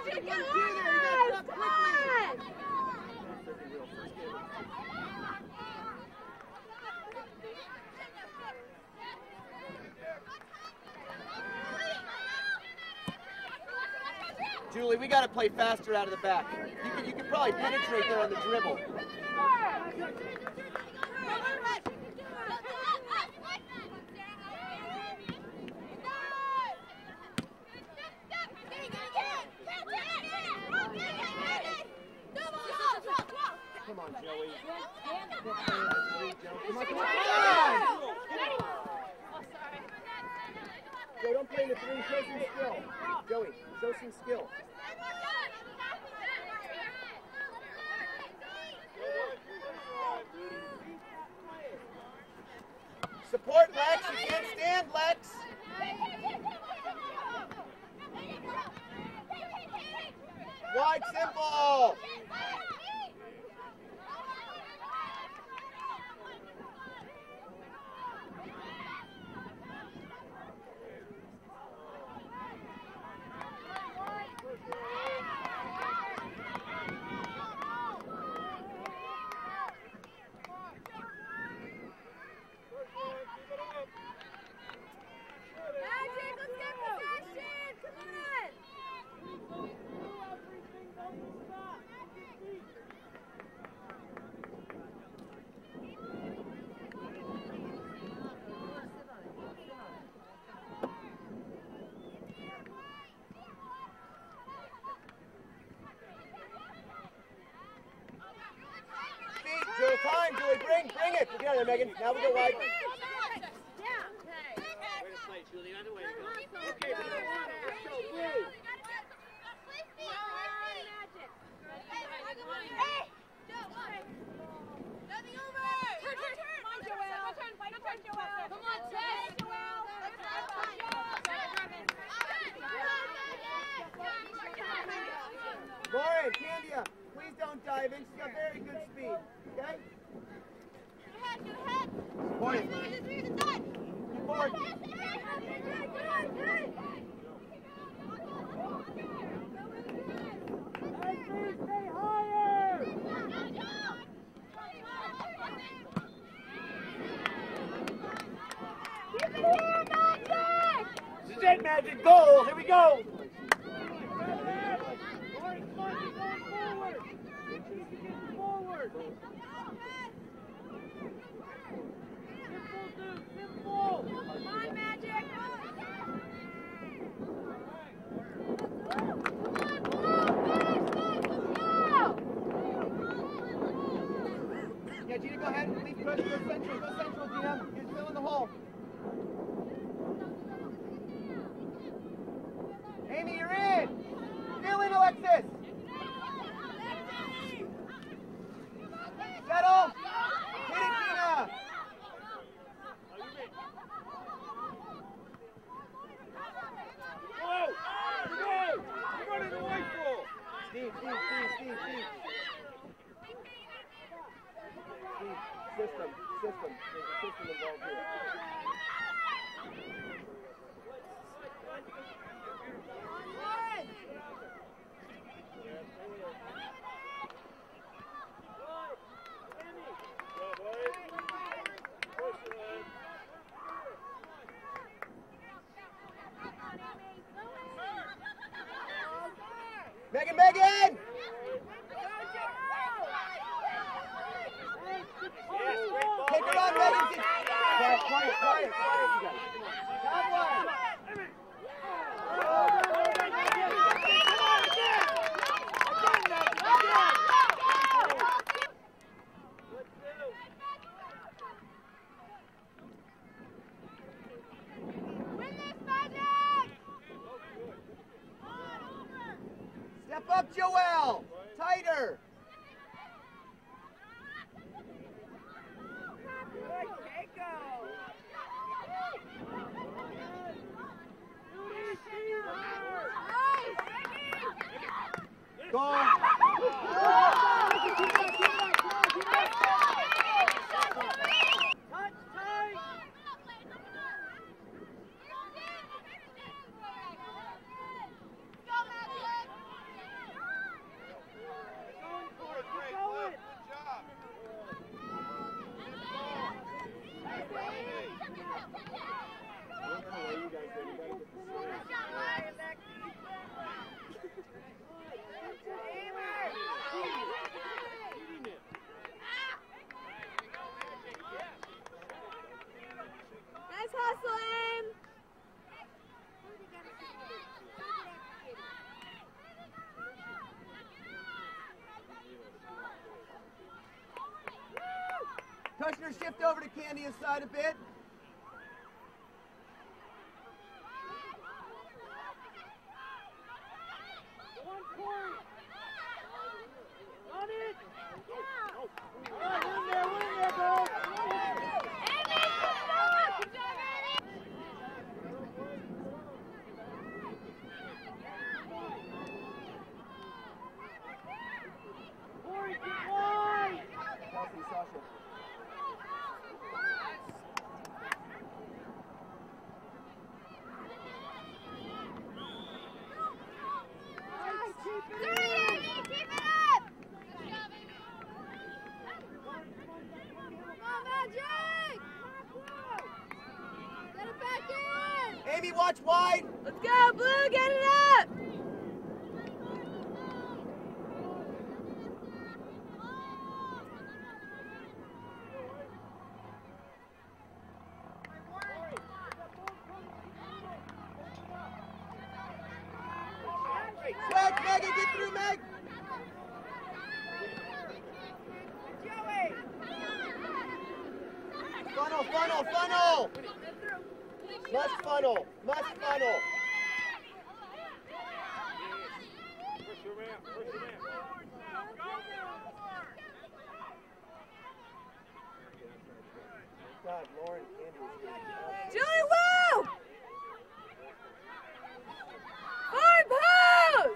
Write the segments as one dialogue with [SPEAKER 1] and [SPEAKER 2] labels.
[SPEAKER 1] Julie, we got to play faster out of the back. You can probably penetrate there on the dribble. Come on, Joey. Come on, come on! Joe, don't play in the three. Show some skill. Joey, show some skill. Support Lex. You can't stand Lex. Wide simple. Time, Julie, bring it. Get out of there, Megan. Now we go wide.
[SPEAKER 2] Way to play, Julie. Other way to go. Okay, but let's go. Blue.
[SPEAKER 3] Nothing over. Turn, Joelle. Come on, Tess.
[SPEAKER 1] Lauren, Candia, please don't dive in. She's got very good speed. Okay?
[SPEAKER 3] Get ahead.
[SPEAKER 1] Point. Forward.
[SPEAKER 4] Stay higher.
[SPEAKER 1] This is it, Magic. Goal. Here we go. Forward.
[SPEAKER 4] Simple.
[SPEAKER 3] Come on, Magic.
[SPEAKER 1] Yeah, Gina, go ahead. Please go central. Go central, Gina. You're still in the hole. Amy, you're in. Still in, Alexis. Settle. Hit it, Gina. Steve. System. There's a system involved here. Megan! Take her on, Megan! Quiet, you guys. Have one! Step up, Joelle! Tighter! Go! Kushner, shift over to Candia's side a bit. Amy, watch wide.
[SPEAKER 3] Let's go, Blue, get it up!
[SPEAKER 1] Swag, Megan, get through, Meg. Funnel, funnel, funnel. Must funnel, must funnel. God, Lauren, Andrews.
[SPEAKER 3] Julie, woo! Forward post!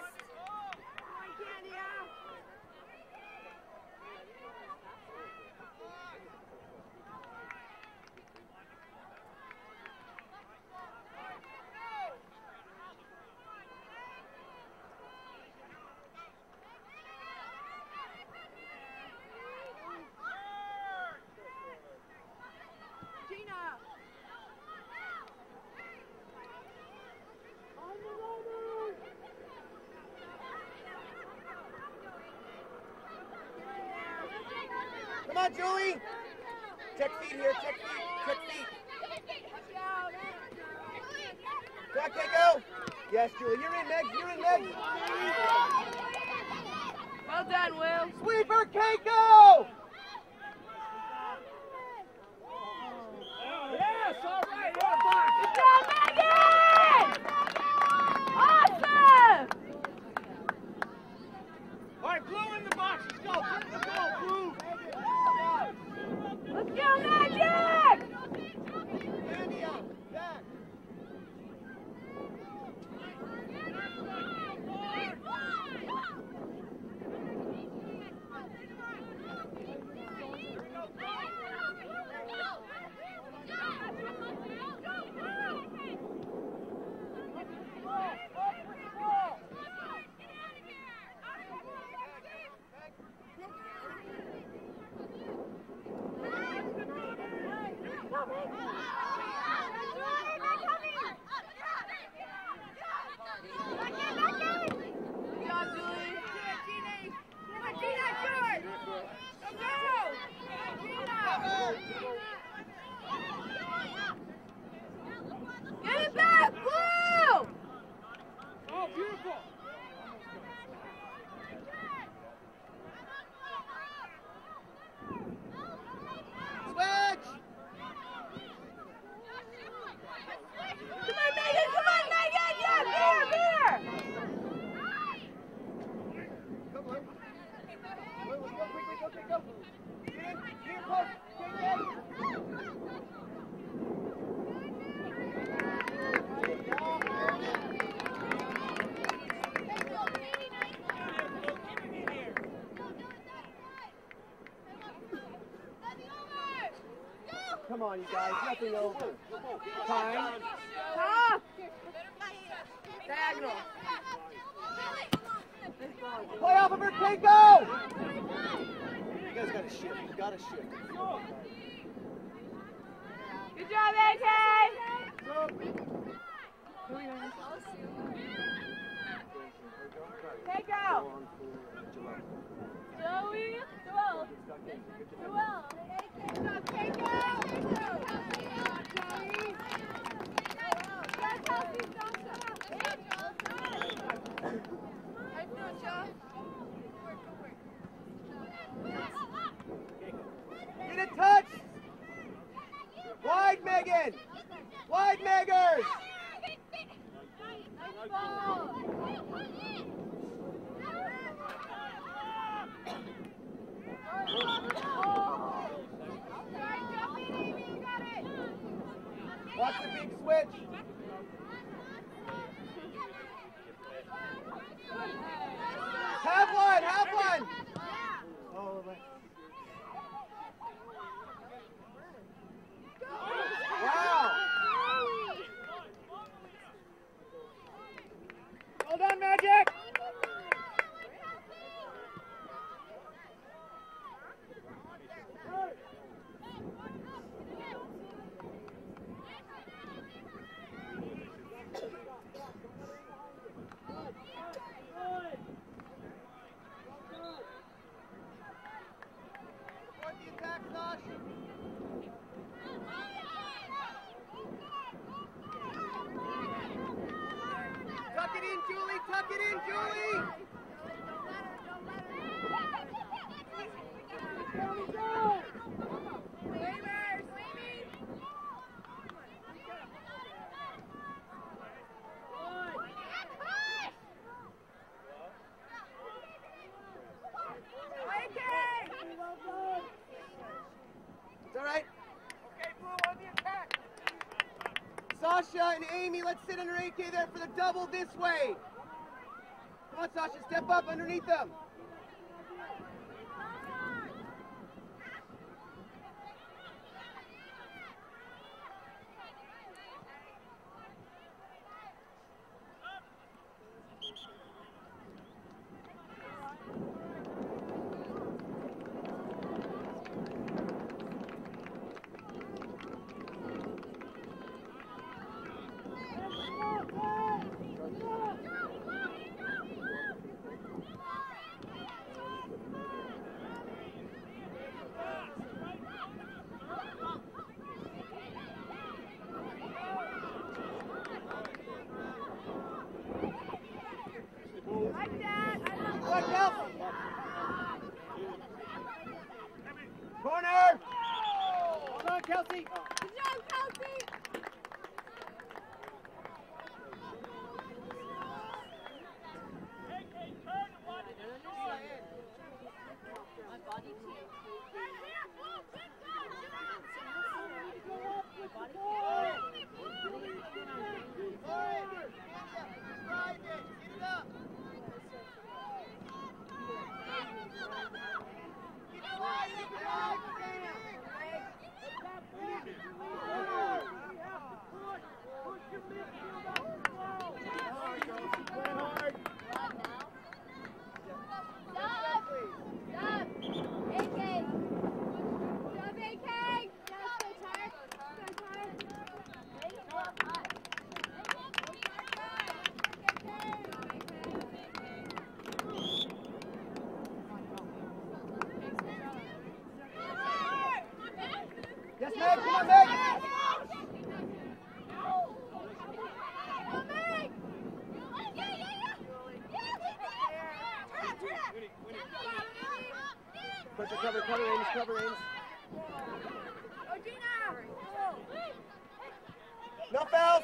[SPEAKER 1] Come on, Julie. Check feet here, check feet, check feet. Back, go. Yes, Julie, you're in, Meg, you're in, Meg.
[SPEAKER 3] Well done, Will.
[SPEAKER 1] Sweeper, Keiko!
[SPEAKER 4] Yes, all right, yeah, box.
[SPEAKER 3] Good job, Megan! Awesome!
[SPEAKER 4] All right, Blue in the box. Let's go. Get the ball, Blue.
[SPEAKER 3] Let's go, Magic!
[SPEAKER 1] Candia, back.
[SPEAKER 3] Get it back, Blue!
[SPEAKER 4] Oh, beautiful.
[SPEAKER 1] Switch!
[SPEAKER 3] Come on, Megan! Yeah, beer!
[SPEAKER 1] Come on. Let's go, quick, okay, go. Get in, push. Get in. Come on, you guys, nothing over. Time.
[SPEAKER 3] Top! Diagonal.
[SPEAKER 1] Play off of her, Keiko! You guys gotta shift, you gotta shift.
[SPEAKER 3] Good job, AK! Take out! Joey, Joel. Joel. Good job, take out!
[SPEAKER 1] Get a touch! Megan. Wide, Meggers.
[SPEAKER 3] Nice ball.
[SPEAKER 1] Watch the big switch. Have one, have one. Oh, wow.
[SPEAKER 4] Well done, Magic!
[SPEAKER 1] Support the attack, Josh. Tuck it in, Julie. Tuck it in, Julie. It's all right.
[SPEAKER 4] Okay, Blue, on the attack!
[SPEAKER 1] Sasha and Amy, let's sit under AK there for the double this way. Come on, Sasha, step up underneath them. Good help. Corner.
[SPEAKER 4] Hold on, Kelsey!
[SPEAKER 1] Yes, Meg, come on, Meg. Pressure, cover, Ames, cover, Ames. No fouls.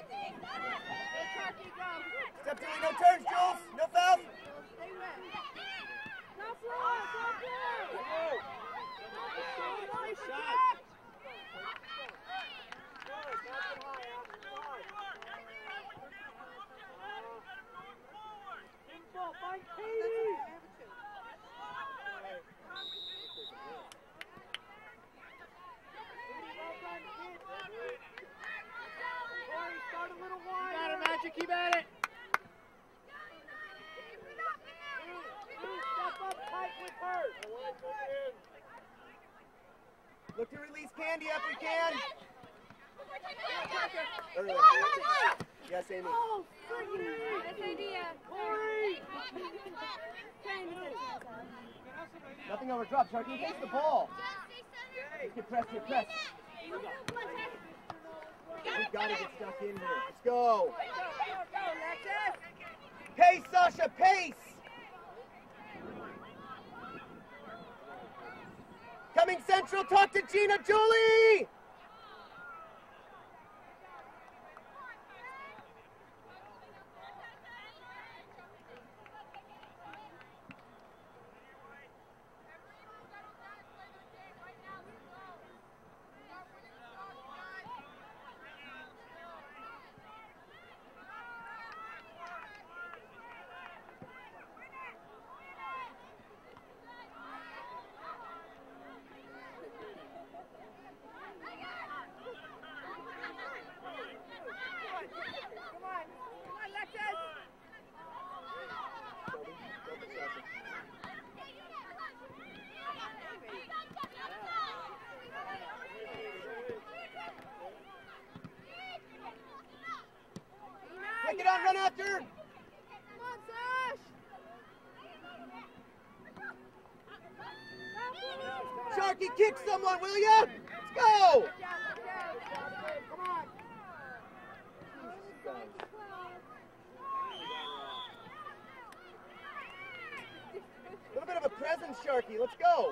[SPEAKER 1] Step 2, no turns, Jules. No fouls.
[SPEAKER 4] Got it, Magic, keep at it! Step up tight with her!
[SPEAKER 1] Look to release Candy if we can. Yes, Amy.
[SPEAKER 3] Nice idea.
[SPEAKER 1] Nothing over drop, Sharky. Take the ball. Get press, get press. We've got to get stuck in here. Let's go. Pace, Sasha, pace. Coming central, talk to Gina, Julie. get on, run after.
[SPEAKER 3] Come on, Sash!
[SPEAKER 1] Sharky, kick someone, will ya? Let's go!
[SPEAKER 4] Come on.
[SPEAKER 1] A little bit of a presence, Sharky. Let's go.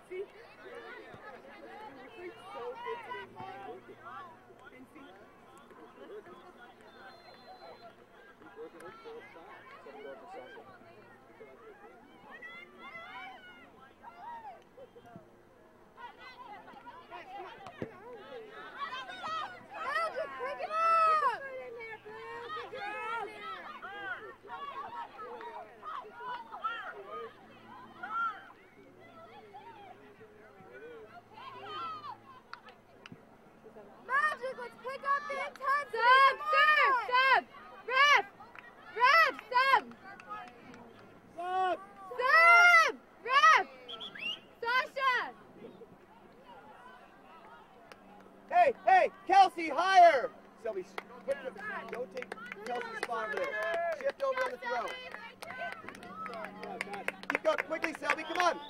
[SPEAKER 3] Magic, let's pick up the intensity! Sub! Ref! Sub! Ref! Sasha!
[SPEAKER 1] Hey, Kelsey, higher! Selby, don't take Kelsey's spot over there. Shift over on the throw. Keep going quickly, Selby, come on!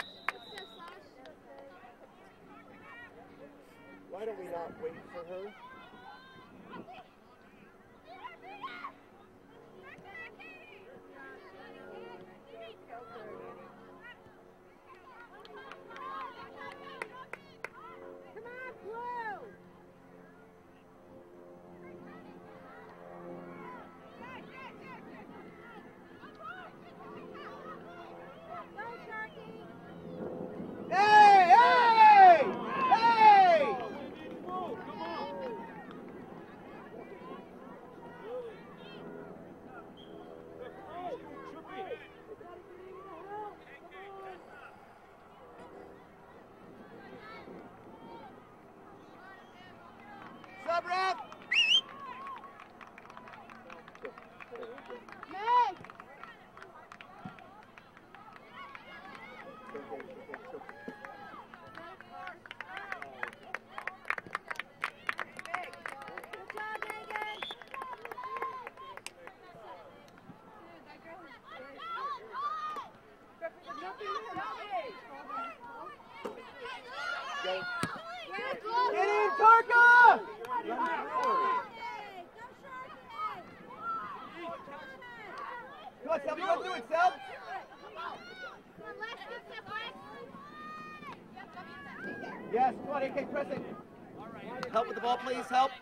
[SPEAKER 1] Why don't we not wait for her?
[SPEAKER 3] Come on, Blue! Go, Sharky!
[SPEAKER 1] Hey! Sub ref!
[SPEAKER 3] Meg! Good job, Megan!
[SPEAKER 1] Get in, Tarka! Come on, Selby, go through it, Sel. Yes, come on, AK, press it. Help with the ball, please, help.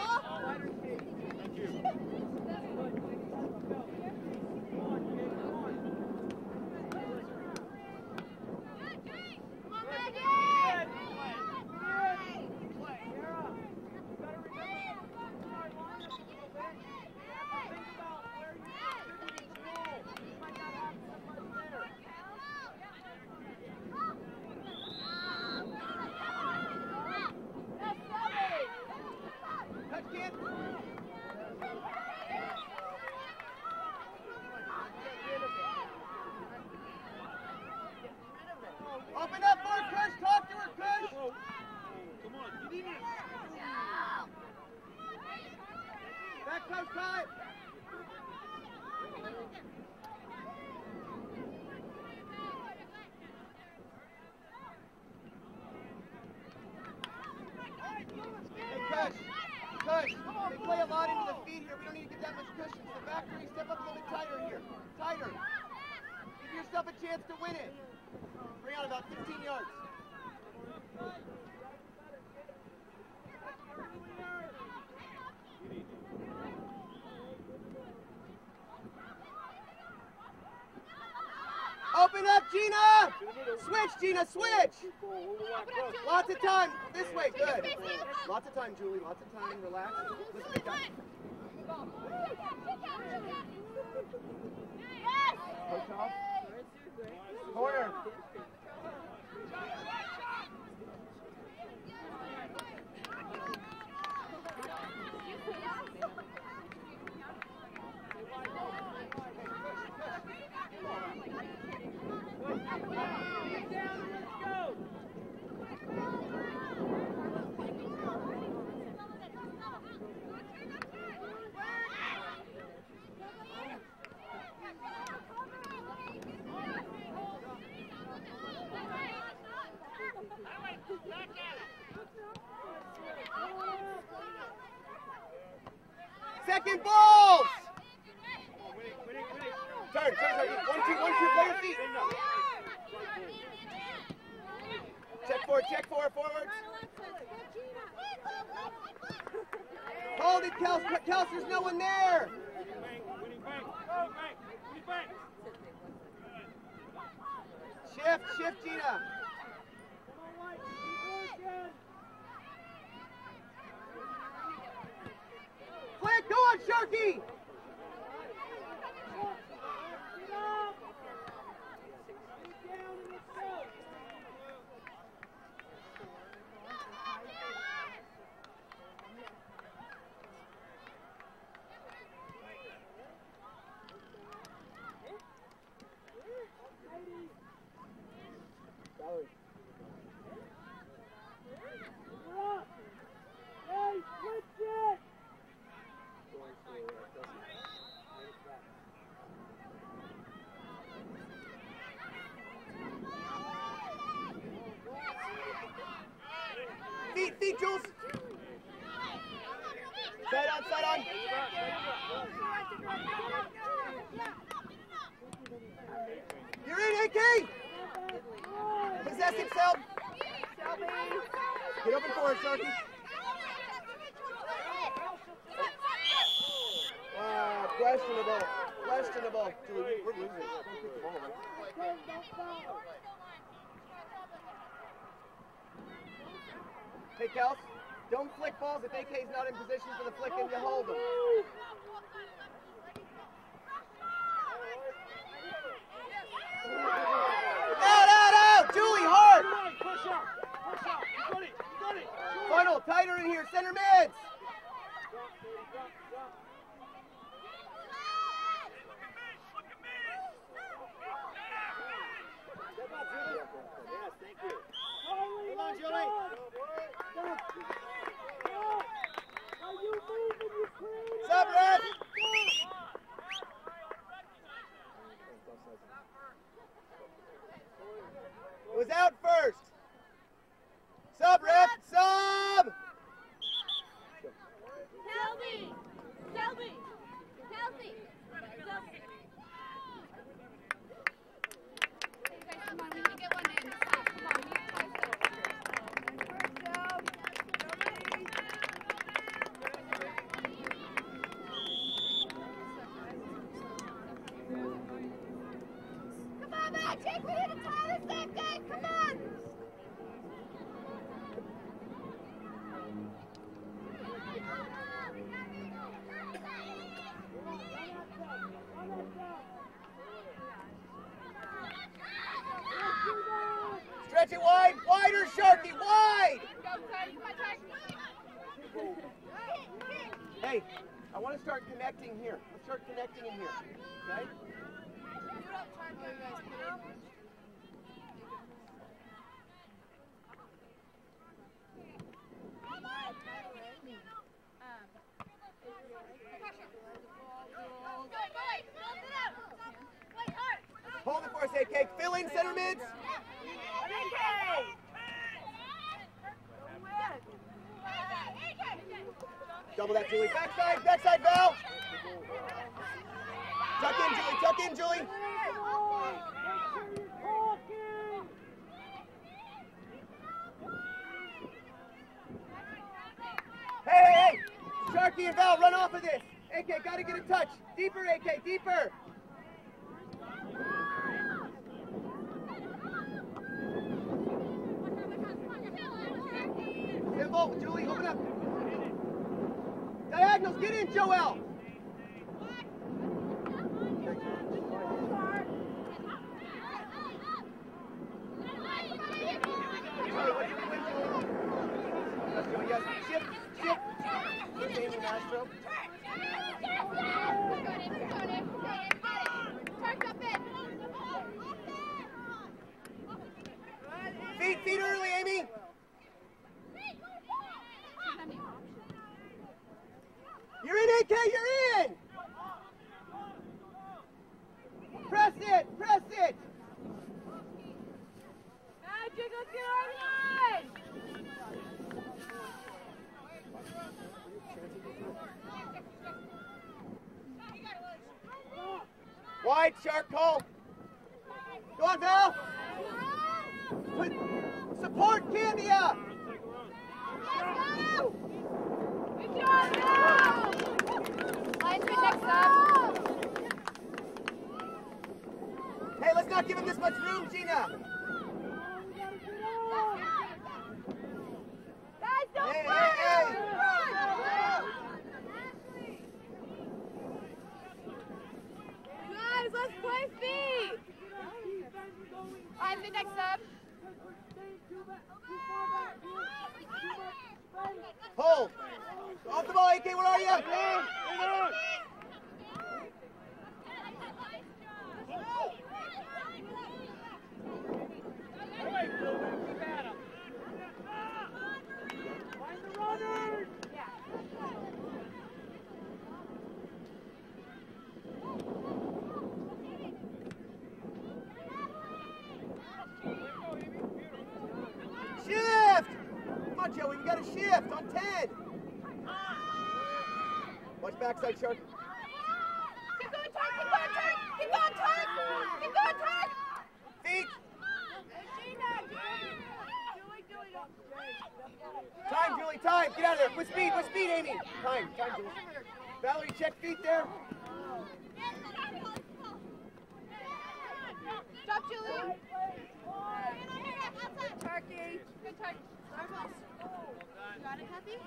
[SPEAKER 1] Touch, kid. Open up for her, Kush. Talk to her, Kush.
[SPEAKER 4] Come on, get in it.
[SPEAKER 1] Back post time. Hey, Kush, they play a lot into the feet here. We don't need to get that much cushion. So back three, step up a little bit tighter here. Tighter. Give yourself a chance to win it. Bring on about 15 yards. Open up, Gina! Switch, Gina, switch! Lots of time. This way, good. Lots of time, Julie. Lots of time. Relax. Listen, we got Coach off. Corner. second balls! Turn. 1-2, play your feet. Check forward. Hold it, Kels, there's no one there. Shift, Gina. Flick, go on, Sharky! Feet, Jules. Side on. You're in, AK! Possessive, Selb. Get open for it, Sharky. Questionable. Julie, we're losing. Don't kick the ball, man. Hey, Kels, don't flick balls if AK's not in position for the flick and you hold them. Out! Julie, hard!
[SPEAKER 4] Push out! You got it!
[SPEAKER 1] Funnel, tighter in here, center mids!
[SPEAKER 2] Yes, thank you.
[SPEAKER 4] Come on, Julie!
[SPEAKER 1] Sub, Red! It was out first. Sub, Red! Sub!
[SPEAKER 3] Selby! Come on, we can get one in. Come on, we need 5 Come on, Magic! We need to tie this same game! Come on!
[SPEAKER 1] Stretch it wide, wider, Sharky, wide! Hey, I want to start connecting here. Let's start connecting in here, okay? Hold it for us, AK. Fill in center mids. Double that, Julie. Backside, Val. Tuck in, Julie. Hey. Sharky and Val, run off of this. AK, gotta get a touch. Deeper, AK, deeper. Simple, Julie, open up. Diagonals, get in, Joel. Yes, shift. With Amy Mastro. Feet early, Amy. You're in, AK, you're in. Press it.
[SPEAKER 3] Magic, let's get organized.
[SPEAKER 1] Wide, Shark, Cole. Go on, Val. Support Candia.
[SPEAKER 3] Good job, Val. Linesman next up.
[SPEAKER 1] Hey, let's not give him this much room, Gina.
[SPEAKER 3] Guys, don't
[SPEAKER 1] Hey,
[SPEAKER 3] run.
[SPEAKER 1] hey, hey.
[SPEAKER 3] Guys, let's play feet. Linesman next up.
[SPEAKER 1] Hold. Off the ball, AK, where are you?
[SPEAKER 4] Find the runners!
[SPEAKER 1] Shift! Come on, Joey, we got a shift on 10. Watch backside, Shark.
[SPEAKER 3] Keep going, Tark. Keep going, Tark. Keep going, Tark. Keep going, Tark.
[SPEAKER 1] Feet.
[SPEAKER 3] Julie,
[SPEAKER 1] Time, Julie, time. Get out of there. With speed, Amy. Time, Julie. Valerie, check feet there.
[SPEAKER 3] Stop, Julie. Turkey. Good Tark. You got it, Kathy?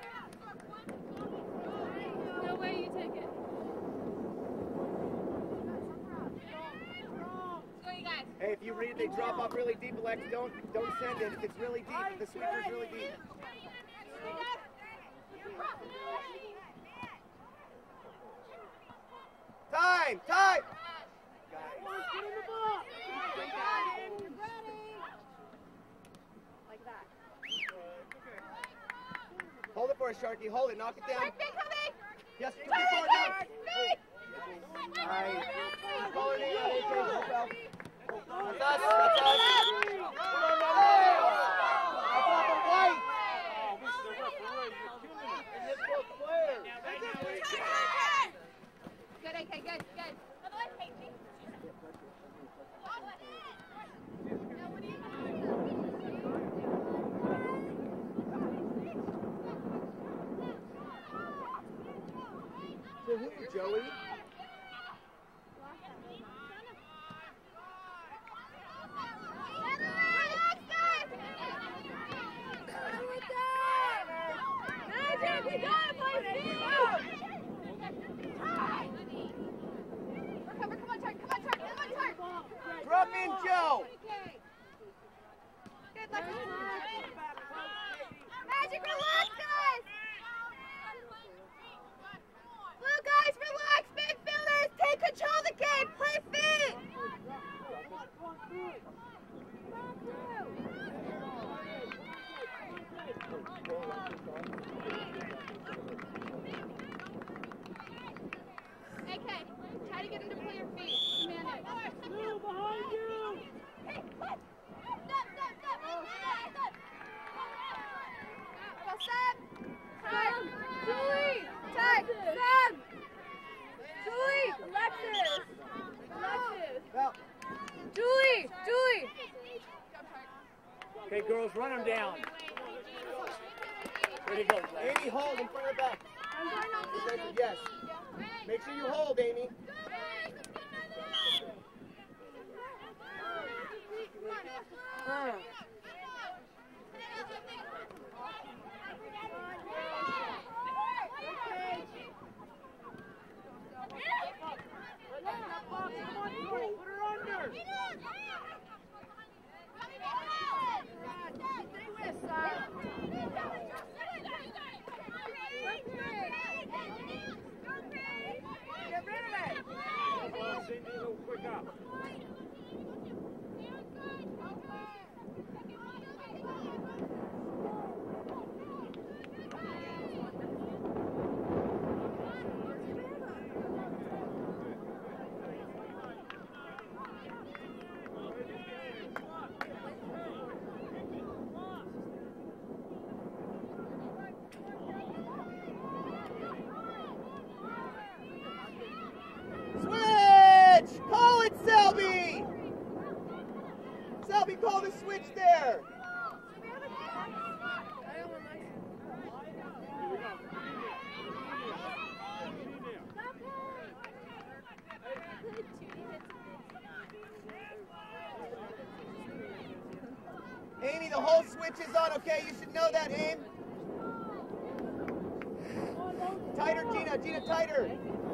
[SPEAKER 3] No way you take it. Let's go, you guys.
[SPEAKER 1] Hey, if you read they drop off really deep, Alex, don't send it if it's really deep. The sweeper's really deep. Time!
[SPEAKER 3] Like that.
[SPEAKER 1] Hold it for us, Sharky. Hold it. Knock it down.
[SPEAKER 3] Tark, big coming.
[SPEAKER 1] Yes, come forward now. Alright. Call her name out, AK. That's us. That's us. Hey! That's off of White.
[SPEAKER 3] Good, AK, good.
[SPEAKER 1] To who, Joey? Drop in, Joe.
[SPEAKER 3] Good luck. Magic, relax, guys. Blue guys, relax. Big fielders, take control of the game. Play feet. AK, try to get him to play your feet. Command it.
[SPEAKER 4] Blue, behind you!
[SPEAKER 3] Hey, what? Stop. Go, Sam. Tag. Julie. Tag. Sam. Julie. Alexis.
[SPEAKER 1] Well,
[SPEAKER 3] Julie.
[SPEAKER 2] Okay, girls, run them down. Ready to go, Black.
[SPEAKER 1] Amy, hold in front of the back. Yes. Make sure you hold, Amy.
[SPEAKER 4] Put her under!
[SPEAKER 3] Get rid of it.
[SPEAKER 1] switch there. Amy, the whole switch is on, okay? You should know that, Aim. Tighter, Gina. Gina, tighter.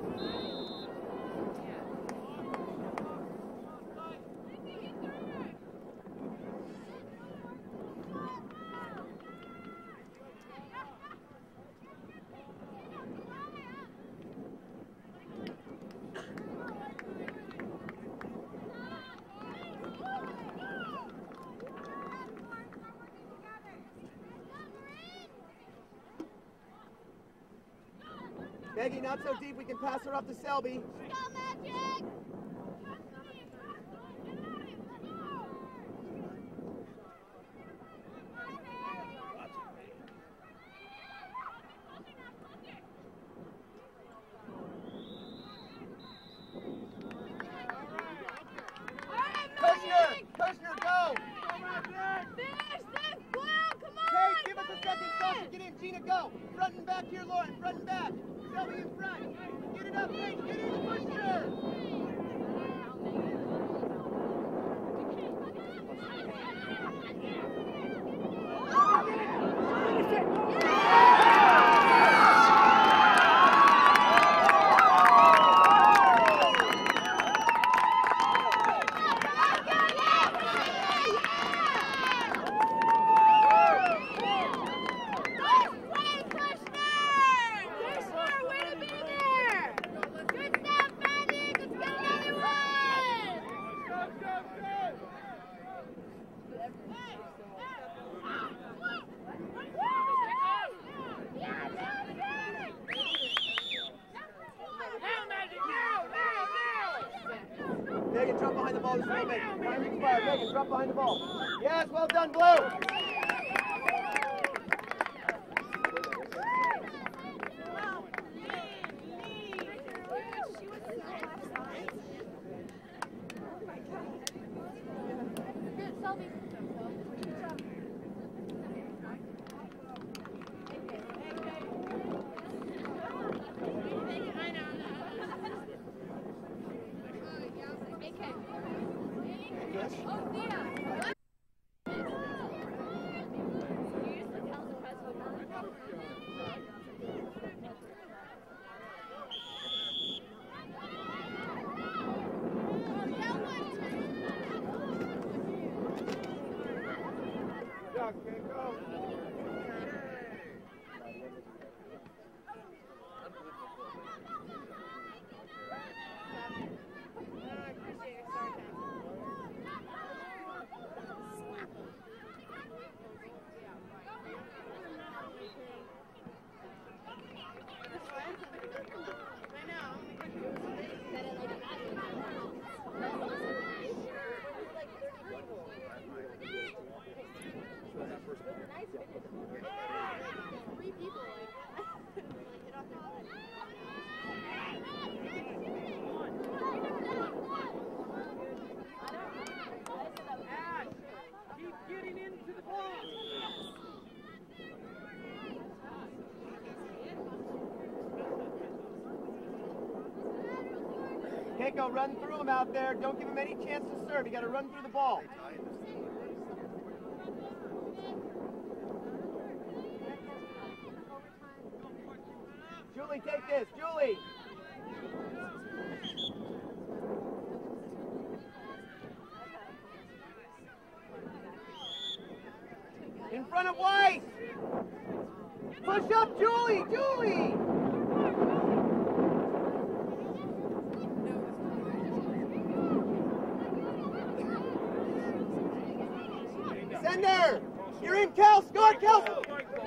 [SPEAKER 1] Maggie, not so deep. We can pass her off to Selby.
[SPEAKER 3] Go, Magic!
[SPEAKER 1] Kushner, go!
[SPEAKER 3] Finish this, Blue! Come on!
[SPEAKER 1] Okay, give us a second. Sasha, get in. Gina, go. Front and back here, Lauren. Front and back. Selby in front. Get it up, Paige. Get in, Kushner. Megan, drop behind the ball this way, Megan. Time expired. Megan, drop behind the ball. Yes, well done, Blue. Keiko, run through him out there. Don't give him any chance to serve. You got to run through the ball. Julie, take this. Julie. In front of Weiss. Push up, Julie. Julie. Sender! You're in, Kels! Go on, Kels!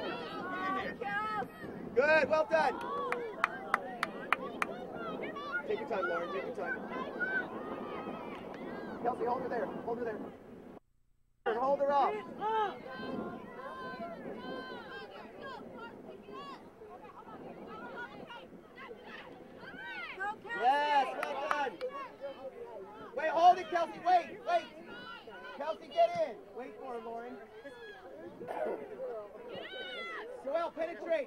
[SPEAKER 1] Good, well done. Take your time, Lauren, take your time. Kelsey, hold her there. Hold her there. Hold her off. Yes, well done. Wait, hold it, Kelsey. Wait. Kelsey, get in. Wait for her, Lauren. Joelle, penetrate.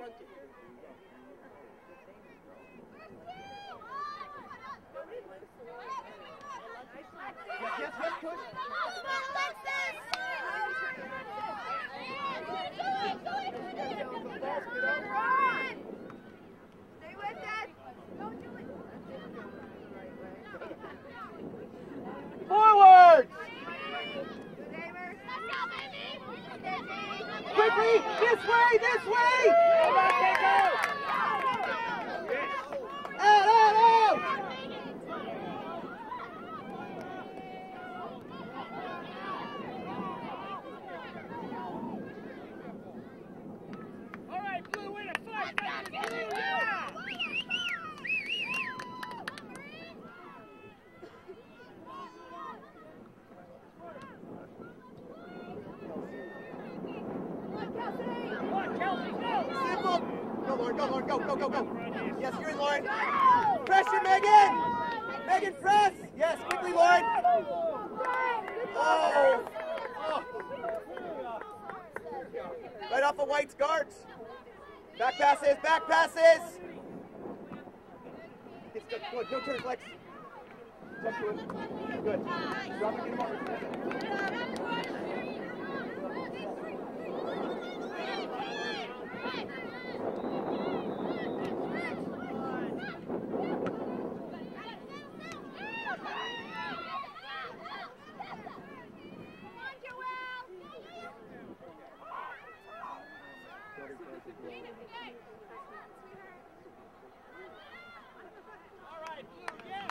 [SPEAKER 1] Yes, push.
[SPEAKER 3] Stay with that. Don't do it.
[SPEAKER 1] Forward.
[SPEAKER 3] Neighbor.
[SPEAKER 1] Quickly, this way, this way. Out, out, out.
[SPEAKER 4] All right, Blue, win a fight. Yeah. Come on, Kelsey, go.
[SPEAKER 1] Simple. Go, Lauren, go, Lauren, go, go, go, go. Yes, you're in, Lauren. Pressure, Megan. Megan, press. Yes, quickly, Lauren. Oh. Right off of White's guards. Back passes, back passes. It's good. Good. No turns, Lex. Jump to it. Good. Drop it, get him over.
[SPEAKER 4] All right, Blue, yes.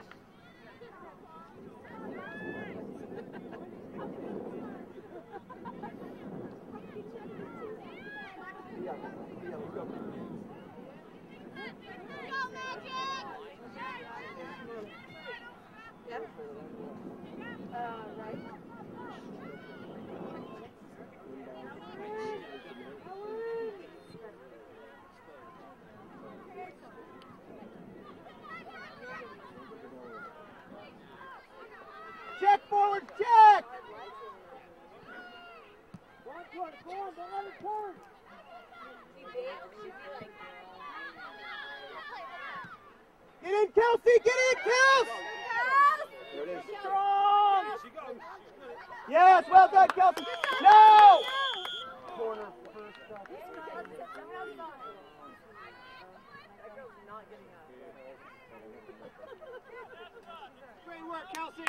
[SPEAKER 1] Check forward, check! Get in, Kelsey! Get in, Kels! There it is.
[SPEAKER 4] Strong. She goes.
[SPEAKER 1] Yes, well done, Kelsey. No! Corner first.
[SPEAKER 4] Great work, Kelsey.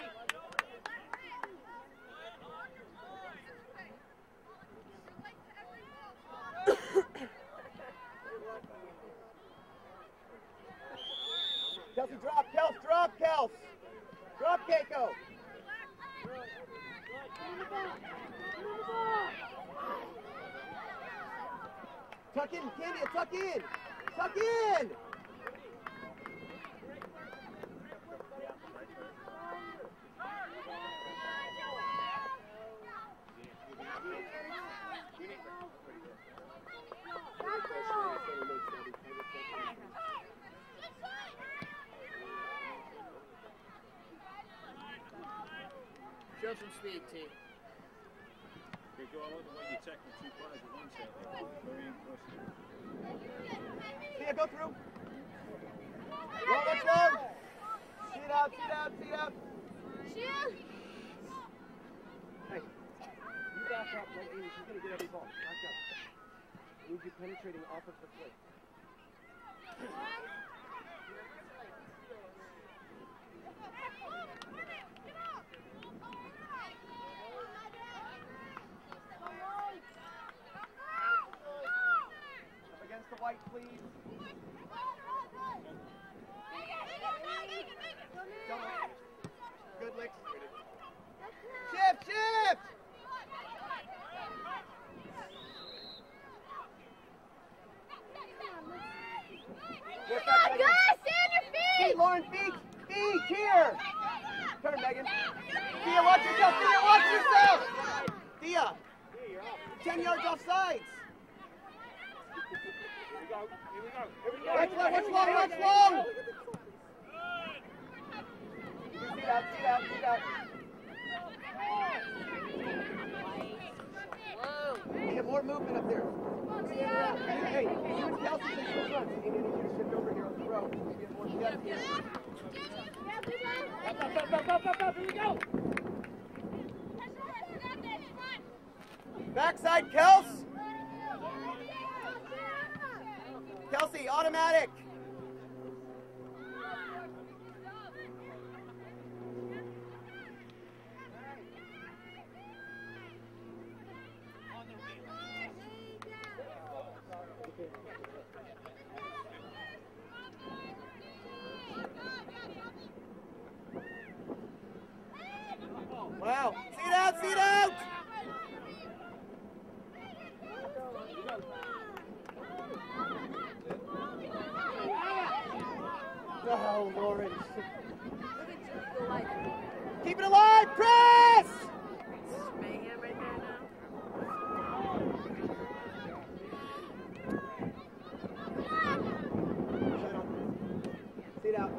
[SPEAKER 1] Kelsey, drop, Kels, drop, Kels. Drop, Keiko. Tuck in, Candia, tuck in. Tuck in.
[SPEAKER 2] Show some speed, team.
[SPEAKER 5] Okay, Joe, I like the way you tackle two players at once out there. Very impressive.
[SPEAKER 1] See it, go through. Long, let's long. See it out, see it out, see it out. Hey, you back up like Amy. She's going to get every ball. Back up. I need you penetrating off of the plate. Up against the white, please. Good licks. Shift, shift! Feet, Lauren, feet! Feet, here! Turn, Megan. Thea, watch yourself! Thea, watch yourself! Thea! 10 yards off sides! Watch long, watch long, watch long! See it out, see it out, see it out. more movement up there. Hey, you and Kelsey can go front. You need to shift over here on the road. Get more depth here.
[SPEAKER 4] Up, here we go.
[SPEAKER 1] Backside, Kels. Kelsey, automatic. Wow. See it out, see it out. Oh, Lawrence. Keep it alive, press!
[SPEAKER 3] Mayhem right there now.
[SPEAKER 1] See it out.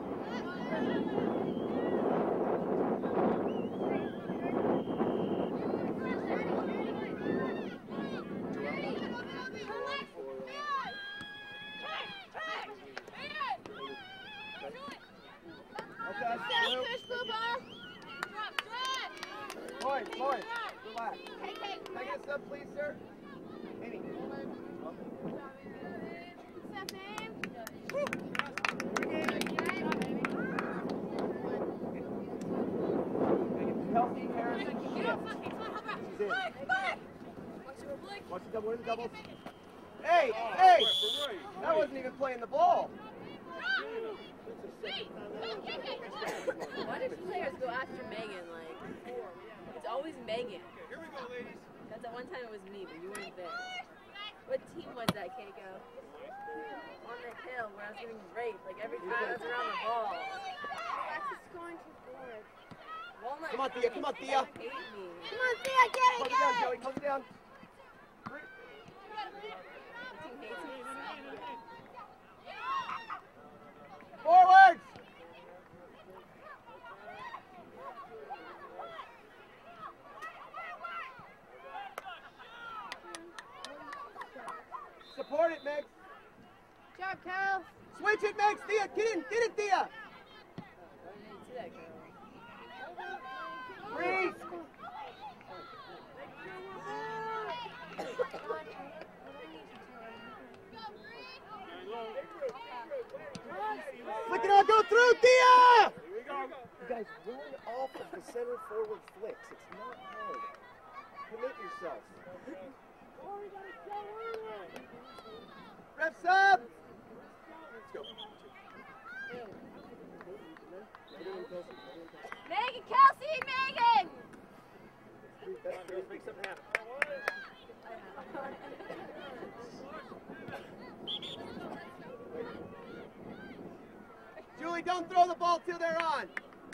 [SPEAKER 1] Lauren, relax. Can I get a sub, please, sir? Amy. Kelsey, Harrison, she's in. Watch the double, in the doubles. Hey, hey! That wasn't even playing the ball.
[SPEAKER 3] Why do players go after Megan? Like, it's always Megan.
[SPEAKER 5] Here we go, ladies.
[SPEAKER 3] Because at one time it was me, but you weren't there. What team was that, Keiko? On the hill where I was getting raped. Like every time I was around the ball. That's just going too forward. Walnut.
[SPEAKER 1] Come on, Thea. Come on, Thea.
[SPEAKER 3] Hate me. Come on, Thea. Get it,
[SPEAKER 1] Close it down, Joey. Close it down.
[SPEAKER 3] The team hates me.
[SPEAKER 1] Forwards! Support it, Megs.
[SPEAKER 3] Good job, Cal.
[SPEAKER 1] Switch it, Megs. Thea, get in. Get it, Thea.
[SPEAKER 3] I didn't see that girl.
[SPEAKER 1] Freeze. Flick it on, go through, Thea!
[SPEAKER 5] Here we go.
[SPEAKER 1] You guys run off of the center forward flicks. It's not hard. Commit yourself. Refs up! Let's go.
[SPEAKER 3] Megan, Kelsey, Megan!
[SPEAKER 5] Let's make something happen.
[SPEAKER 1] Julie, don't throw the ball till they're on.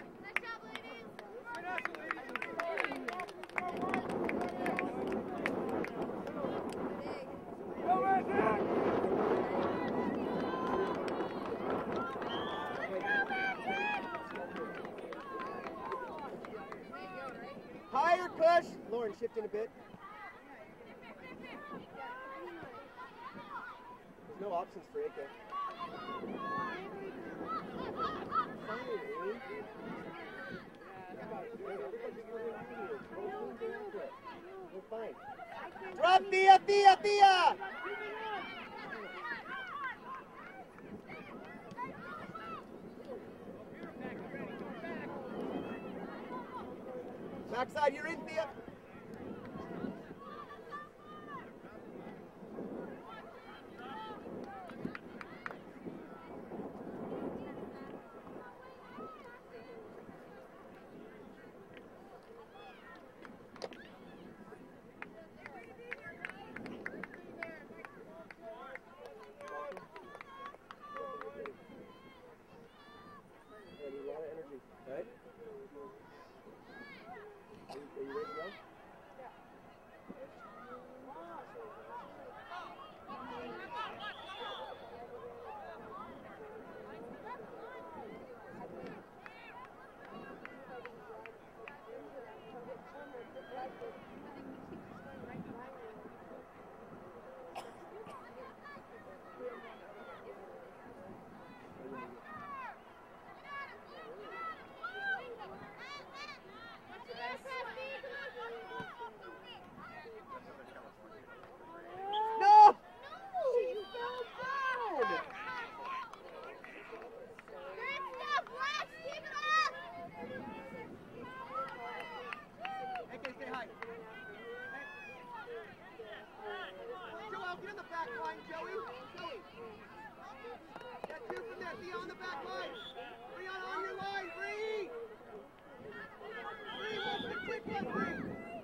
[SPEAKER 1] Higher push. Lauren, shift in a bit. There's no options for AK. We're fine. Drop Thea, Thea, Thea! Backside, you're in, Thea. A lot of energy, right? Are you ready to go? line, Joey. Get two from there. Thea on the back line. Brianna on your line. Bree! Bree, what's the quick one, Bree?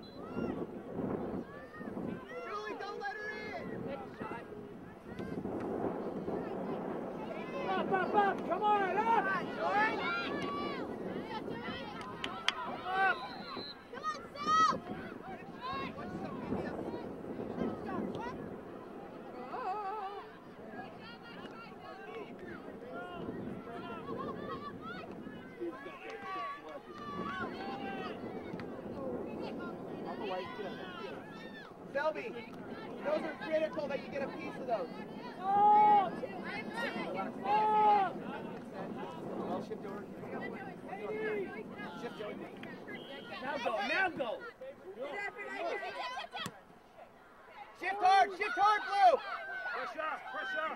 [SPEAKER 1] Julie, don't let her in.
[SPEAKER 3] Good shot.
[SPEAKER 4] Up, up, up! Come on, up!
[SPEAKER 3] George.
[SPEAKER 4] Up!
[SPEAKER 1] Selby, those are critical that you get a piece of those.
[SPEAKER 4] Oh! Oh!
[SPEAKER 1] Well, shift over. Shift over.
[SPEAKER 4] Now go, now go!
[SPEAKER 1] Shift hard, Blue!
[SPEAKER 5] Press up, press up.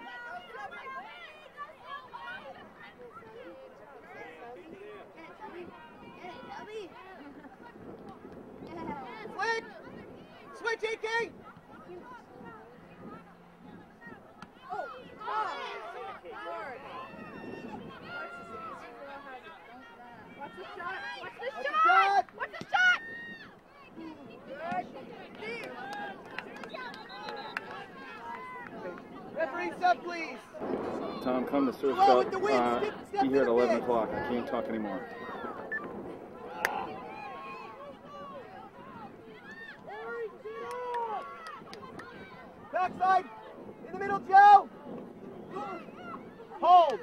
[SPEAKER 1] Flick! Switch, AK!
[SPEAKER 3] Oh, Watch the shot! Watch the
[SPEAKER 1] Watch the
[SPEAKER 3] shot!
[SPEAKER 1] shot!
[SPEAKER 3] Watch the shot!
[SPEAKER 1] Referee sub, please.
[SPEAKER 6] Tom, come to surf
[SPEAKER 1] Go
[SPEAKER 6] up.
[SPEAKER 1] with the wind. Step
[SPEAKER 6] Be here
[SPEAKER 1] in
[SPEAKER 6] at
[SPEAKER 1] a
[SPEAKER 6] 11
[SPEAKER 1] bit.
[SPEAKER 6] o'clock. I can't talk anymore.
[SPEAKER 1] Backside. In the middle, Joe. Hold.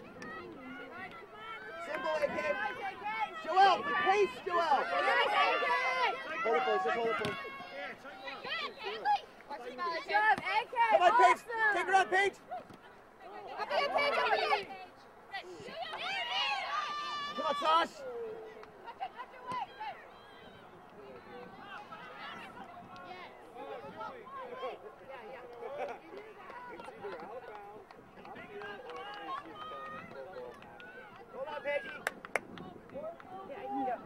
[SPEAKER 1] Simple, AK. Joel, with pace, Joel. Hold it close, just hold it close.
[SPEAKER 3] Good job, AK!
[SPEAKER 1] Come on, Paige.
[SPEAKER 3] Awesome.
[SPEAKER 1] Take her out, Paige. Come on, Sash. Hold on, Paigey.
[SPEAKER 3] Yeah, you can go.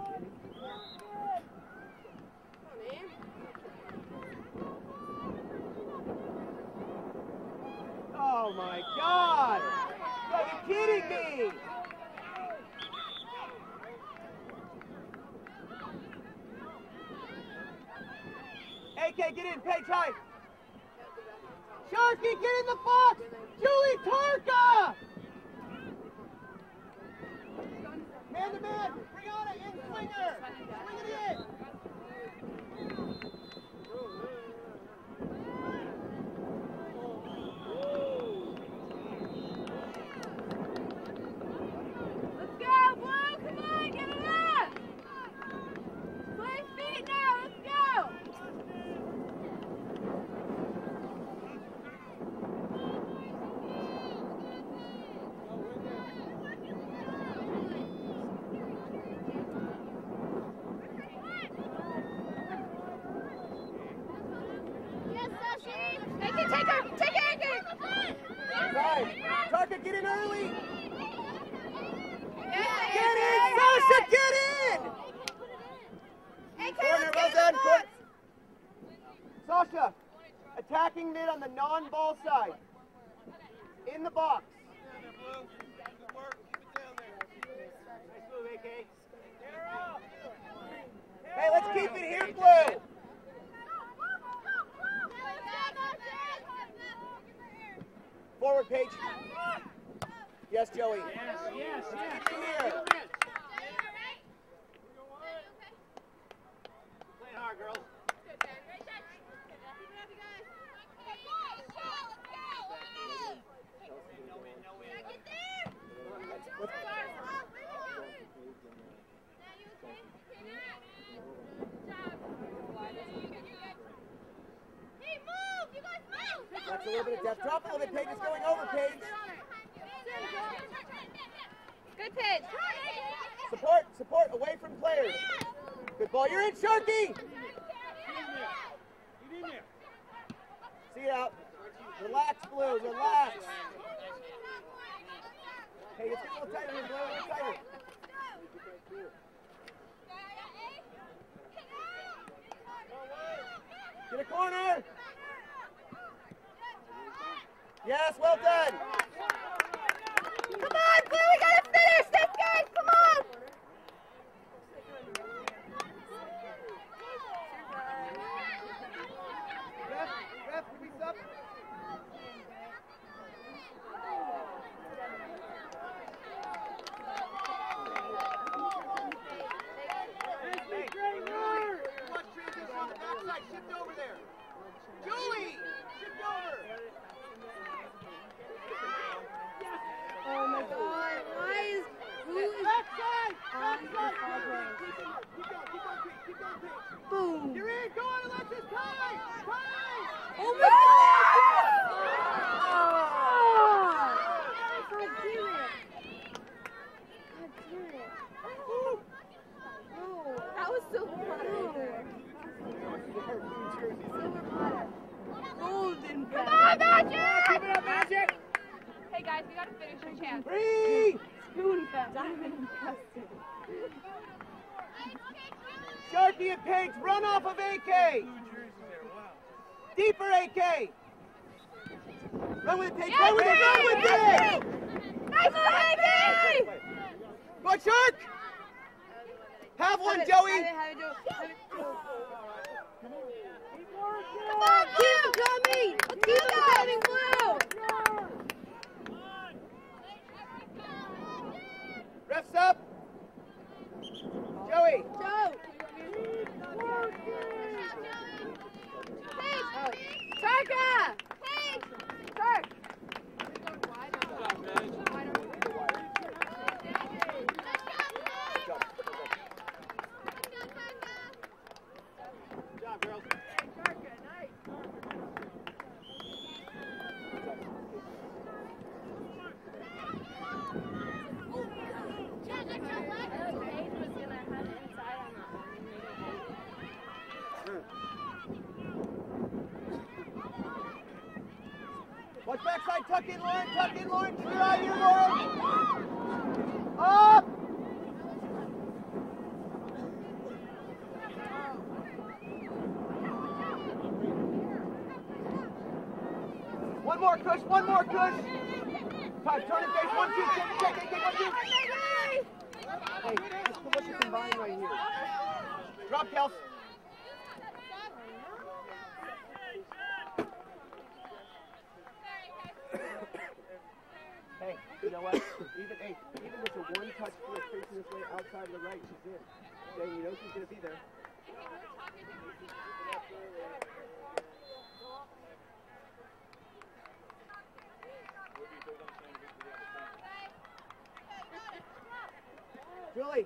[SPEAKER 3] Come on, man.
[SPEAKER 1] Oh my God! Are you kidding me? AK, get in, Paige, high. Sharky, get in the box! Julie Tarka! Man to man, Brianna in swinger! Swing it in!
[SPEAKER 3] Let's go, Blue! Come on, get it up! Play feet now, let's go!
[SPEAKER 1] Right. Tarka, get in early!
[SPEAKER 3] Get
[SPEAKER 1] in! Sasha, get in! Corner, well done, corner. Sasha, attacking mid on the non-ball side. In the box. Hey, let's keep it here, Blue! Forward, Paige. Yes, Joey.
[SPEAKER 4] Yes, yes, yes.
[SPEAKER 1] Keep it here.
[SPEAKER 4] Play hard, girls.
[SPEAKER 1] That's a little bit of depth. Drop a little bit, Paige. It's going over, Paige.
[SPEAKER 3] Good pitch.
[SPEAKER 1] Support, support, away from players. Good ball. You're in, Sharky!
[SPEAKER 5] Get in there.
[SPEAKER 1] See it out. Relax, Blue. Relax. Hey, it's a little tighter here, Blue. A little tighter. Get a corner. Yes, well done.
[SPEAKER 3] Come on, Blue, we gotta finish this game! Come on!
[SPEAKER 1] Ref, can we sub? Watch transition on the backside. Shift over there. Joey! Shift over.
[SPEAKER 3] Oh my god, why is Blue
[SPEAKER 1] Backside!
[SPEAKER 3] on the
[SPEAKER 1] Backside! Keep going, Pete. Keep going, Pete.
[SPEAKER 3] boom?
[SPEAKER 1] You're in. Go on, Alexis. Tie! Tie!
[SPEAKER 3] Oh my god! God damn it! God damn it! No, that was silver platter. Silver platter. Golden platter. Come on, Magic!
[SPEAKER 4] Keep it up, Magic!
[SPEAKER 7] Hey guys, we gotta finish our chance.
[SPEAKER 1] Three!
[SPEAKER 3] Spoon fed. Diamond encrusted.
[SPEAKER 1] Sharky and Pinks, run off of AK! Deeper AK! Run with it, Pinks! Run with it! Run with it!
[SPEAKER 3] Nice one, AK!
[SPEAKER 1] Go on, Shark! Have one, Joey!
[SPEAKER 3] Come on, keep them coming! Keep them coming, Blue!
[SPEAKER 1] Refs up! Joey!
[SPEAKER 3] Joe! Tarka! Tark!
[SPEAKER 5] Good job, girls.
[SPEAKER 1] Watch backside, tuck in, Lauren, clear out here, Lauren! Up! One more, Kush, one more, Kush! Time, turn and face, 1, 2, take, 1, 2! Hey, just put your combine right here. Drop, Kels. Hey, you know what? Even with a one-touch foot facing this way outside of the right, she's in. Then you know she's going to be there. Julie.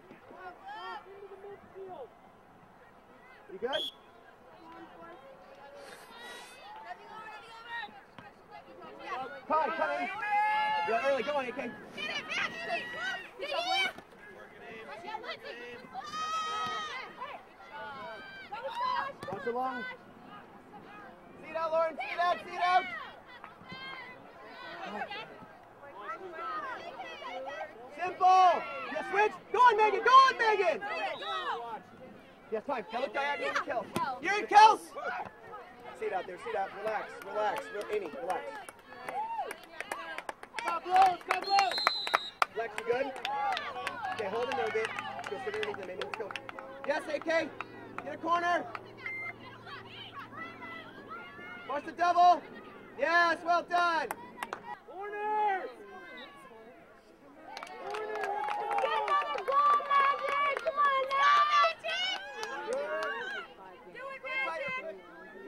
[SPEAKER 1] You good? Come in. Yeah, early. Go on, AK. Watch along. See it out, Lauren. See it out. See it out. Simple. You switch. Go on, Megan. Go on, Megan. Yes, time. Tell it diagonal to Kels. You're in, Kels. See it out there. See it out. Relax. Relax. Amy, relax.
[SPEAKER 4] Come close, come close!
[SPEAKER 1] Lex, you good? Okay, hold him a little bit. Go sit underneath him, maybe. Let's go. Yes, AK. Get a corner. Watch the double. Yes, well done.
[SPEAKER 4] Corner! Corner!
[SPEAKER 3] Get another goal, Magic! Come on now! Magic! Do it, Magic!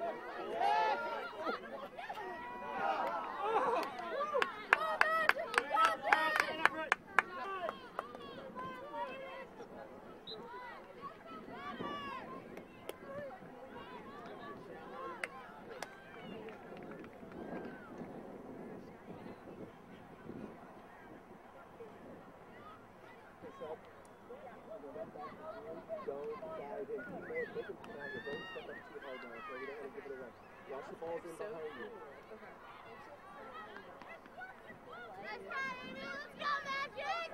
[SPEAKER 1] Watch the balls in behind you.
[SPEAKER 3] Let's go, Magic!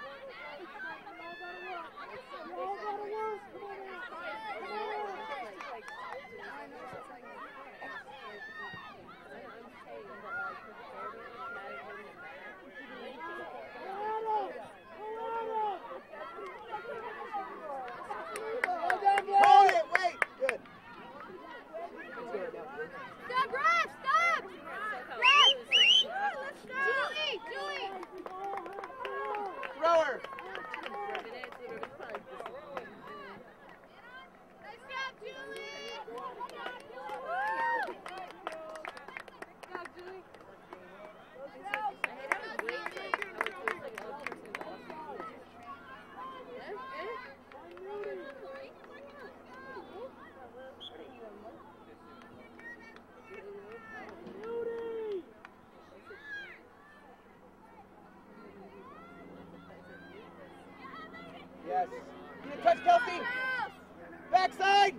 [SPEAKER 4] All gotta work! Come on now!
[SPEAKER 1] Yes. Need a touch, Kelsey. Backside.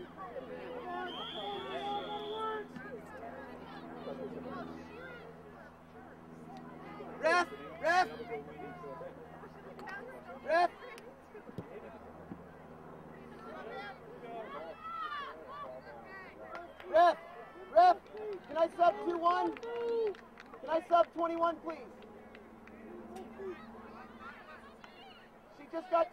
[SPEAKER 1] Ref. Ref. Ref. Ref. Ref. Can I sub 2-1? Can I sub 21, please? She just got...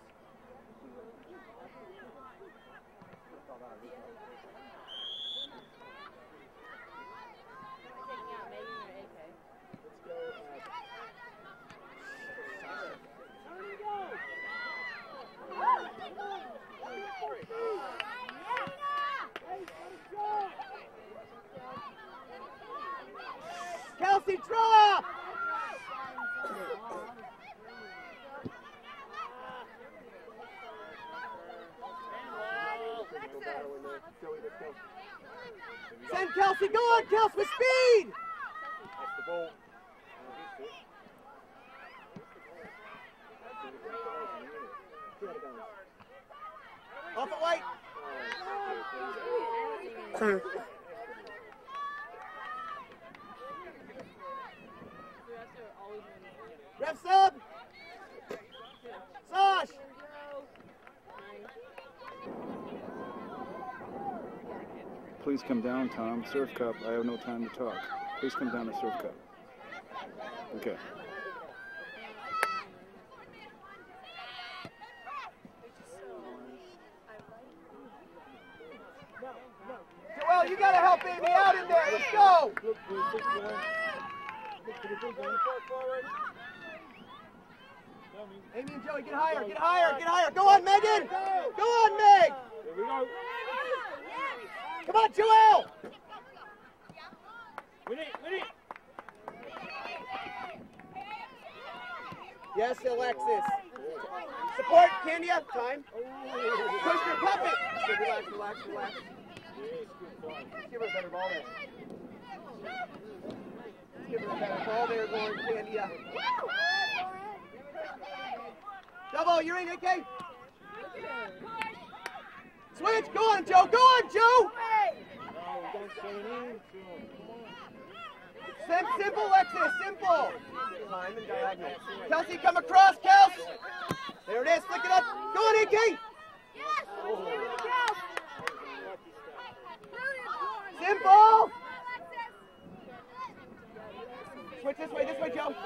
[SPEAKER 1] Kelsey, drop! Send Kelsey, go on, Kelsey, with speed!
[SPEAKER 5] That's the ball.
[SPEAKER 1] Off it, White. Ref sub. Sash.
[SPEAKER 6] Please come down, Tom. Surf Cup. I have no time to talk. Please come down to Surf Cup. Okay.
[SPEAKER 1] Joel, you gotta help Amy out in there. Let's go. Amy and Joey, get higher, get higher, get higher. Go on, Megan. Go on, Meg.
[SPEAKER 5] Here we go.
[SPEAKER 1] Come on, Joel.
[SPEAKER 5] Win it, win it.
[SPEAKER 1] Yes, Alexis. Support, Candia. Time. Push your puppet. Relax, relax, relax. Give her a better ball there. Give her a better ball there, going Candia. Double, you're in, okay? Switch, go on, Joe. Go on, Joe. Simple, Alexis, simple. Time and diagonal. Kelsey, come across, Kels. There it is, flick it up. Go on, AK. Simple. Switch this way, Joe.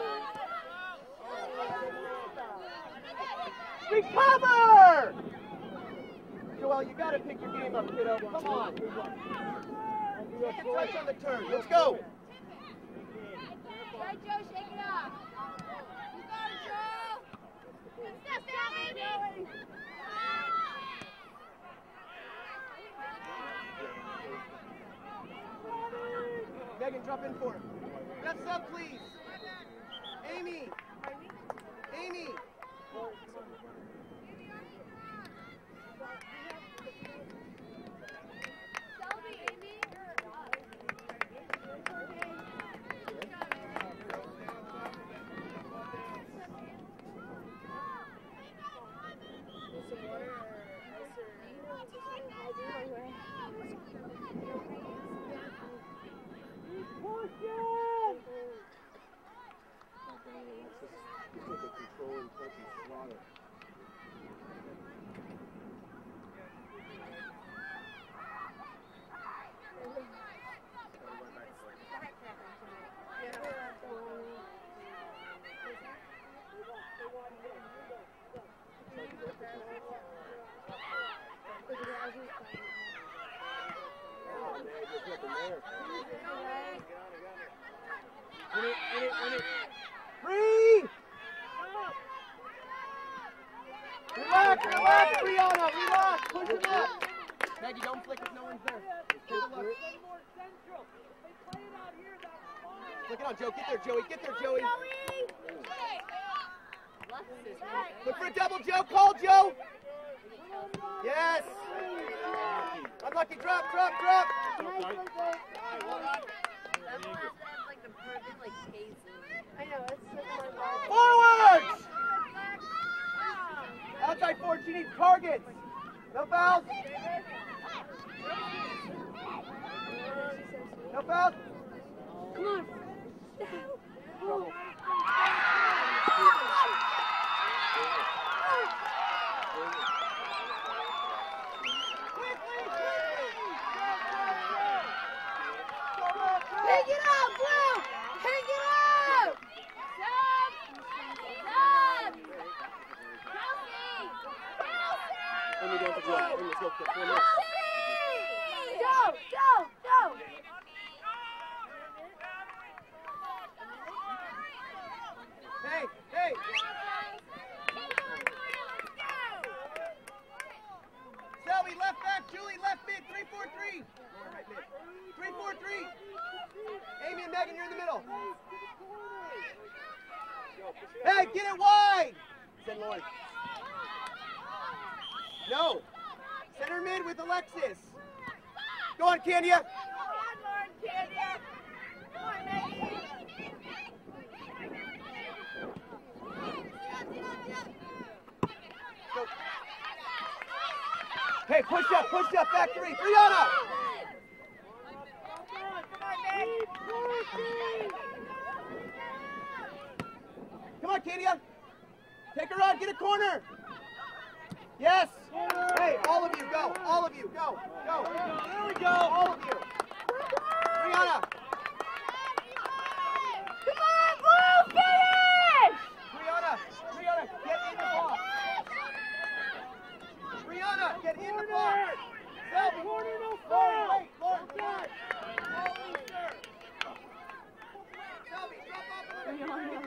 [SPEAKER 1] Recover! Joel, you gotta pick your game up, kiddo. Come on. Take a touch on the turn. Let's go.
[SPEAKER 7] Right, Joe, shake it off. You got it, Joe. Step down, baby.
[SPEAKER 1] Megan, drop in for him. Left sub, please. Amy. Amy. Free! Relax, relax, Brianna, relax, push him up. Maggie, don't flick if no one's there. Flick it on, Joe, get there, Joey, get there, Joey. Look for a double, Joe, call, Joe. Yes. Unlucky, drop. I know, it's just my ball. Forwards! Outside forward. what she needs. Targets. No fouls. No fouls.
[SPEAKER 3] Come on. Hang it up, Blue! Hang it up!
[SPEAKER 7] Stop! Stop!
[SPEAKER 3] Go! Go! Go!
[SPEAKER 1] Hey, hey. Selby, left back. Julie, left mid. 3-4-3. Right mid. 3-4-3. Amy and Megan, you're in the middle. Hey, get it wide. Send Lauren. No. Center mid with Alexis. Go on, Candia. Go. Hey, push up, back three. Brianna. Come on, Candia. Take her on, get a corner. Yes. Hey, all of you, go. All of you, go. Go. There we go. All of you. Brianna.
[SPEAKER 7] Come on, Blue, finish!
[SPEAKER 1] Brianna, get in the box. Brianna, get in the box. Selby. Lauren, wait, Lauren, God. Selby, drop off a little bit.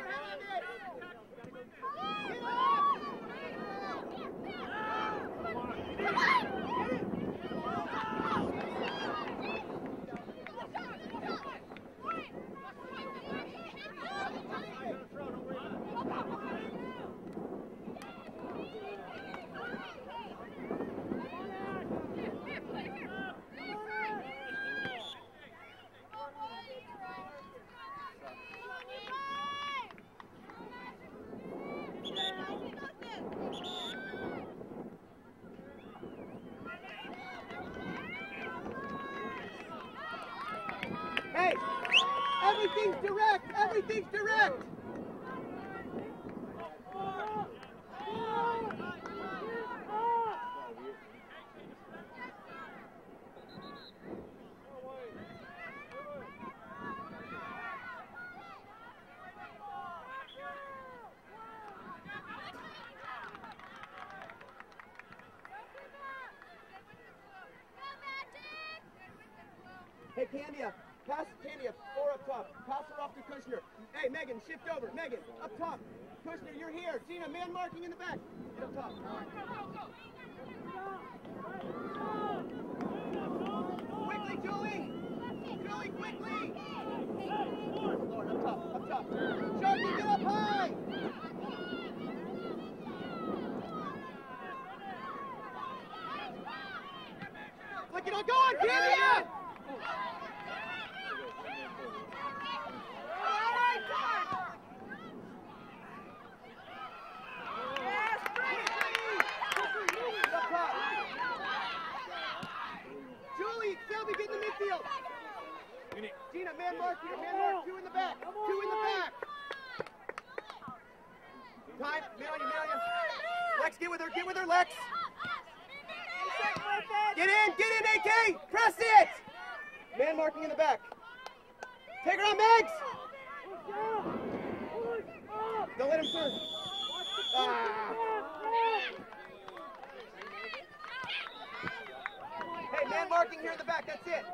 [SPEAKER 1] Hey, everything's direct, everything's direct. Hey, Candia. Pass Candia, 4 up top. Pass her off to Kushner. Hey, Megan, shift over. Megan, up top. Kushner, you're here. Gina, man marking in the back. Get up top. Quickly, Julie. Julie, quickly. Lord, up top, up top. Sharky, get up high. Flick it on. Go on, Candia. Julie, Selby, get in the midfield. Gina, man mark here, man mark. 2 in the back. 2 in the back. Time, mid on you. Lex, get with her, Lex. Get in, AK. Press it. Man marking in the back. Take her on, Megs. Don't let him serve. Hey, man marking here in the back. That's it.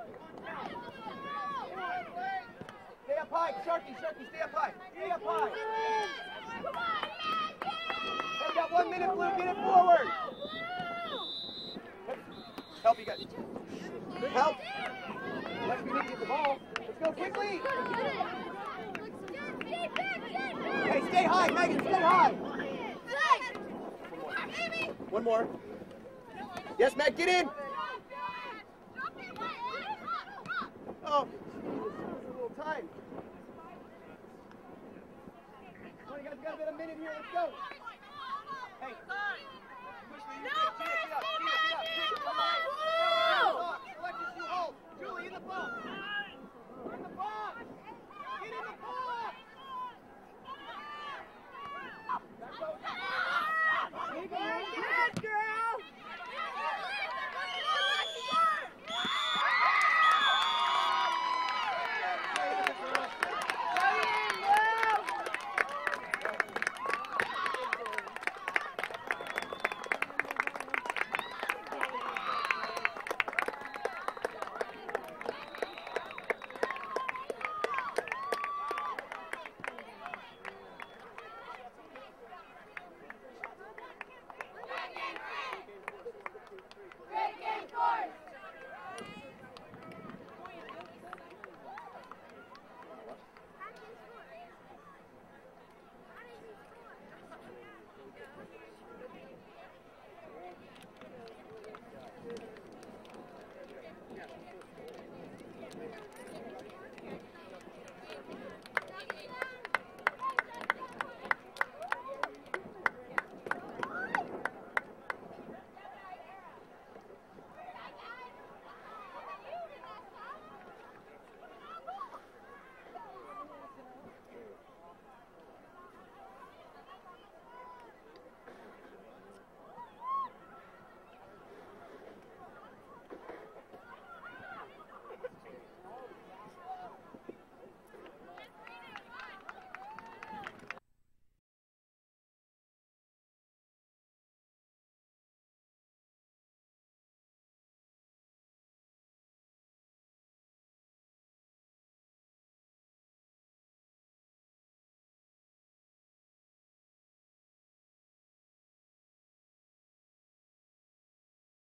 [SPEAKER 1] Stay up high. Sharky, stay up high. Stay up high. Hey, got 1 minute, Blue. Get it forward. Help, you guys. Help. Lex, we need to get the ball. Let's go quickly. Hey, stay high, Megan. Stay high. One more. Yes, Meg, get in. Oh, a little time. Come on, you guys got about a minute here. Let's go.